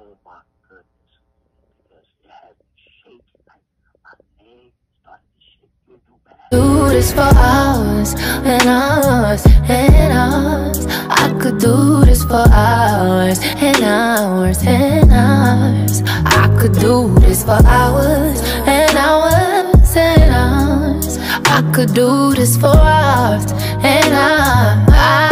Oh my goodness. Because it had me shaking. Like my legs started to shake. You do bad. Do this for hours and hours and hours. I could do this for hours and hours and hours. I could do this for hours and hours and hours. I could do this for hours and hours.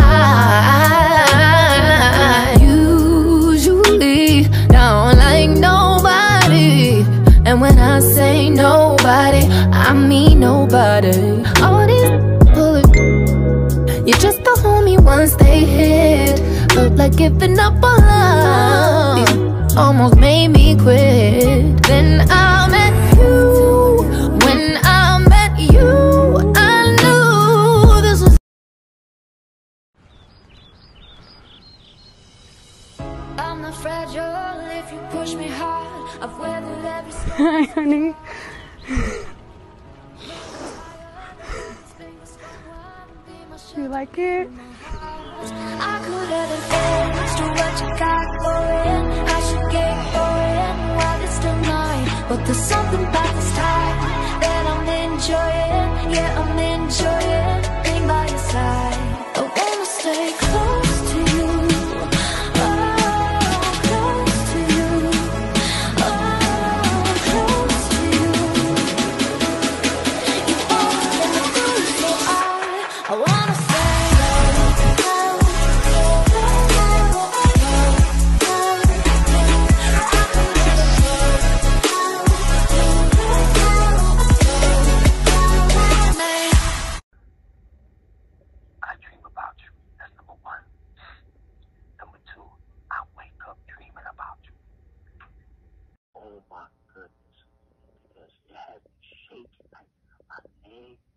I usually don't like nobody, and when I say nobody, I mean nobody. All these bullets, you just the homie once they hit. Felt like giving up on love, almost made me quit. Then I met you. When I met you, I knew this was. I'm not fragile if you push me hard. I've weathered every storm. Hi, honey. You like it? I could have an edge to what you got going. I should get going while it's still mine. But there's something about this time that I'm enjoying. Yeah, I'm enjoying being by your side. I wanna stay close to you. Oh, close to you. Oh, close to you. You always get me through, so I wanna stay. I dream about you. That's number one. Number two, I wake up dreaming about you. Oh my goodness. Because it had me shaking. Like my legs